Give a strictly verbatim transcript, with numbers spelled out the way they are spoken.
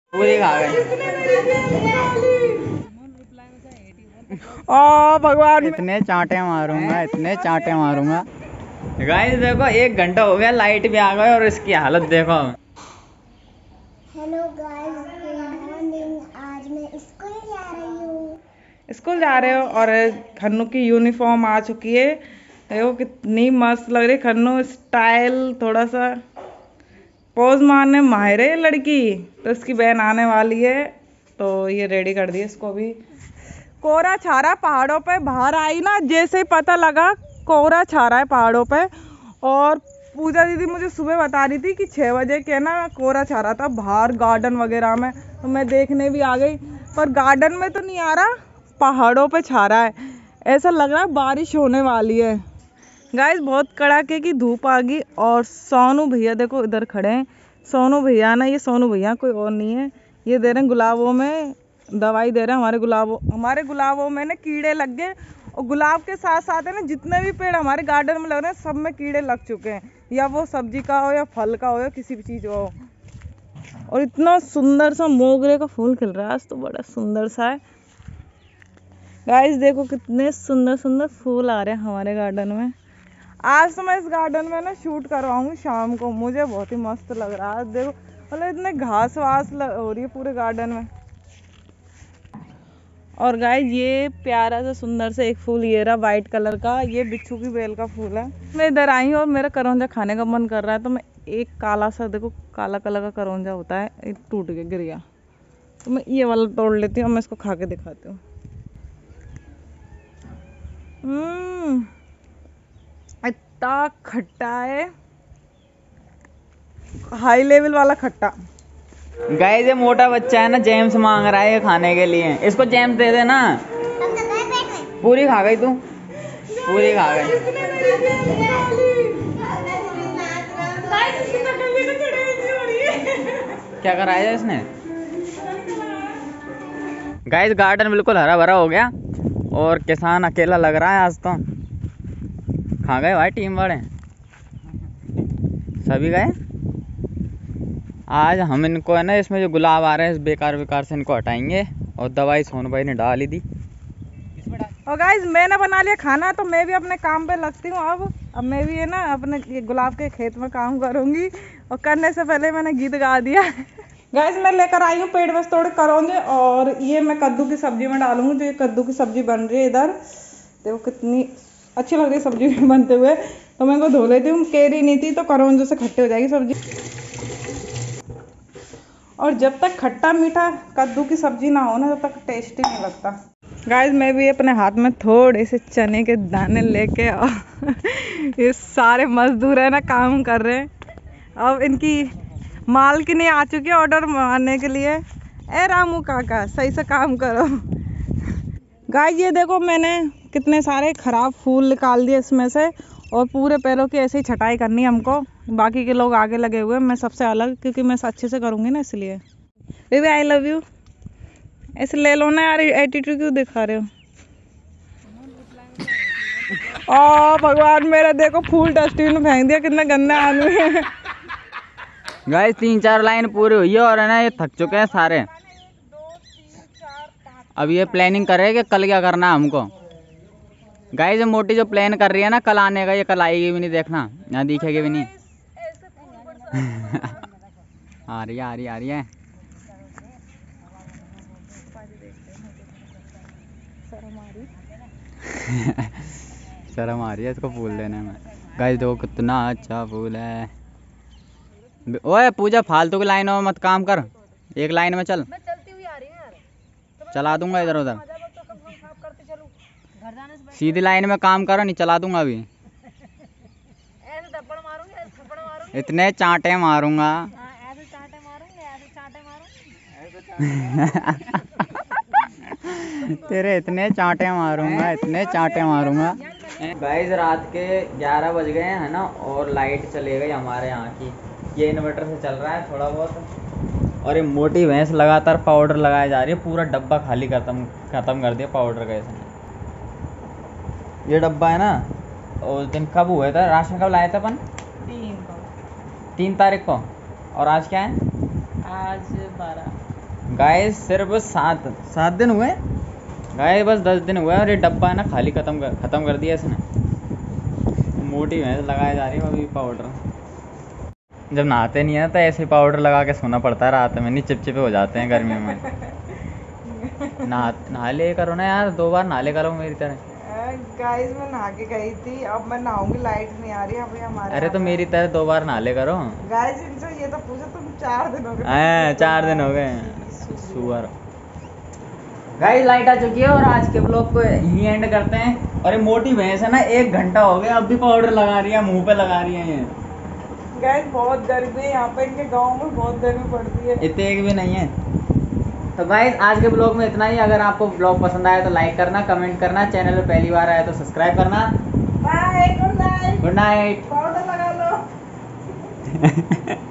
पूरी खा गए। ओ भगवान, इतने चांटे मारूंगा, इतने चांटे मारूंगा। गाइस देखो एक घंटा हो गया, लाइट भी आ गई और इसकी हालत देखो। Hello guys, good morning. आज मैं स्कूल जा रही हूँ। स्कूल जा रहे हो और खन्नू की यूनिफॉर्म आ चुकी है। देखो कितनी मस्त लग रही है खन्नू, स्टाइल थोड़ा सा पोज मारने माहिर है लड़की। तो इसकी बहन आने वाली है तो ये रेडी कर दी इसको भी। कोहरा छा रहा है पहाड़ों पे, बाहर आई ना जैसे ही पता लगा कोहरा छा रहा है पहाड़ों पे। और पूजा दीदी मुझे सुबह बता रही थी कि छः बजे के ना कोहरा छा रहा था बाहर गार्डन वगैरह में, तो मैं देखने भी आ गई। पर गार्डन में तो नहीं आ रहा, पहाड़ों पे छा रहा है। ऐसा लग रहा है बारिश होने वाली है। गाइस बहुत कड़ाके की धूप आ गई और सोनू भैया देखो इधर खड़े हैं। सोनू भैया ना, ये सोनू भैया कोई और नहीं है, ये दे रहे हैं गुलाबों में दवाई दे रहे हैं। हमारे गुलाबों हमारे गुलाबों में ना कीड़े लग गए, और गुलाब के साथ साथ है ना जितने भी पेड़ हमारे गार्डन में लग रहे हैं सब में कीड़े लग चुके हैं, या वो सब्जी का हो या फल का हो या किसी भी चीज़ हो। और इतना सुंदर सा मोगरे का फूल खिल रहा है आज तो, बड़ा सुंदर सा है। गाइस देखो कितने सुंदर सुंदर फूल आ रहे हैं हमारे गार्डन में। आज तो मैं इस गार्डन में ना शूट करवाऊंगी शाम को, मुझे बहुत ही मस्त लग रहा है। देखो मतलब इतने घास वास हो रही है पूरे गार्डन में। और गाइस ये प्यारा सा सुंदर सा एक फूल ये रहा वाइट कलर का, ये बिच्छू की बेल का फूल है। मैं इधर आई हूँ और मेरा करौंजा खाने का मन कर रहा है, तो मैं एक काला सा देखो काला कलर का करौंजा होता है, एक टूट गया गिर गया, तो मैं ये वाला तोड़ लेती हूँ और मैं इसको खा के दिखाती हूँ। हम्म इतना खट्टा है, हाई लेवल वाला खट्टा। गाइस ये मोटा बच्चा है ना, जेम्स मांग रहा है ये खाने के लिए, इसको जेम्स दे देना। पूरी खा गई तू, पूरी खा गई। क्या कराया इसने? गाइस गार्डन बिल्कुल हरा भरा हो गया और किसान अकेला लग रहा है आज तो। खा गए भाई टीम वाले, सभी गए। आज हम इनको है ना, इसमें जो गुलाब आ रहे हैं इस बेकार बेकार से इनको हटाएंगे, और दवाई सोनू भाई ने डाल ही दी। और गाइस मैंने बना लिया खाना, तो मैं भी अपने काम पे लगती हूँ। अब अब मैं भी है ना अपने ये गुलाब के खेत में काम करूँगी, और करने से पहले मैंने गीत गा दिया। गाइस मैं लेकर आई हूँ पेड़ बस थोड़े करौंजे, और ये मैं कद्दू की सब्जी में डालूंगी। तो ये कद्दू की सब्जी बन रही है इधर, देखो कितनी अच्छी लग रही है सब्जी बनते हुए। तो मैं इनको धो लेती हूँ, केरी नहीं थी तो करौंजे से खट्टी हो जाएगी सब्जी। और जब तक खट्टा मीठा कद्दू की सब्जी ना हो ना तब तक टेस्टी नहीं लगता। गाइस मैं भी अपने हाथ में थोड़े से चने के दाने लेके और ये सारे मजदूर है ना काम कर रहे हैं। अब इनकी मालकिन आ चुकी है ऑर्डर मारने के लिए। ए रामू काका सही से काम करो। गाइस ये देखो मैंने कितने सारे खराब फूल निकाल दिए इसमें से, और पूरे पैरों की ऐसे ही छटाई करनी है हमको। बाकी के लोग आगे लगे हुए हैं, मैं सबसे अलग, क्योंकि मैं अच्छे से करूँगी ना इसलिए। बेबी आई लव यू, ऐसे ले लो ना यार, एटीट्यूड क्यों दिखा रहे हो? ओ भगवान मेरा देखो फूल डस्टबिन में फेंक दिया, कितना गंदा आदमी है। गाइस तीन चार लाइन पूरी हुई है और है ना ये थक चुके हैं सारे। अब ये प्लानिंग कर रहे हैं कि कल क्या करना है हमको। गाइस ये मोटी जो प्लान कर रही है ना कल आने का, ये कल आएगी भी नहीं, देखना यहाँ दिखेगी भी नहीं। आ रही है आ रही है आ रही है। शर्म आ रही है इसको फूल देने में। गाइस देखो कितना अच्छा फूल है। ओए पूजा फालतू की लाइनों में मत काम कर, एक लाइन में चल। मैं चलती हुई आ रही हूं यार, चला दूंगा इधर उधर, तो कब हम साफ करते चलूं, घर जाने से सीधी लाइन में काम करो, नहीं चला दूंगा अभी। ऐसे थप्पड़ मारूंगी, ऐसे थप्पड़ मारूंगी, इतने चांटे मारूंगा। हाँ ऐसे चांटे मारूंगी, ऐसे चांटे मारूंगी। तेरे इतने चांटे मारूंगा, इतने चांटे मारूंगा। गाइस रात के ग्यारह बज गए हैं ना, और लाइट चली गई हमारे यहाँ की। ये इन्वर्टर से चल रहा है थोड़ा बहुत, और ये मोटी भैंस लगातार पाउडर लगाया जा रही है। पूरा डब्बा खाली खत्म खत्म कर दिया पाउडर का इसने। ये डब्बा है ना, उस दिन कब हुआ था, राशन कब लाया था अपन? तीन को तीन तारीख को। और आज क्या है? आज बारह। गाइस सिर्फ सात सात दिन हुए गाइस, बस दस दिन हुए और ये डब्बा है ना खाली खत्म कर खत्म कर दिया इसने। मोटी भैंस लगाई जा रही है अभी पाउडर। जब नहाते नहीं है तो ऐसे ही पाउडर लगा के सोना पड़ता है रात में, नहीं चिपचिपे हो जाते हैं गर्मियों में। नहा नहा ले करो ना यार, दो बार नहा ले करो मेरी तरह। गाइस मैं नहा के गई थी, अब मैं नहाऊंगी, लाइट नहीं आ रही है अभी हमारे। अरे तो मेरी तरह दो बार नहा ले करो। गाइस इनसे ये तो पूछो, तुम चार दिन हो गए। हैं, चार दिन हो गए सुअर। गाइस लाइट आ चुकी है और आज के ब्लॉग को यहीं एंड करते हैं। और ये मोटी भैंस है ना, एक घंटा हो गया अब भी पाउडर लगा रही है, मुंह पे लगा रही है ये। गाइस बहुत गर्मी है यहाँ पे, इनके गांव में बहुत गर्मी पड़ती है। इतने एक भी नहीं है। तो गाइस आज के ब्लॉग में इतना ही। अगर आपको ब्लॉग पसंद आया तो लाइक करना, कमेंट करना, चैनल पे पहली बार आया तो सब्सक्राइब करना। Bye, good night. Good night. Powder लगा लो।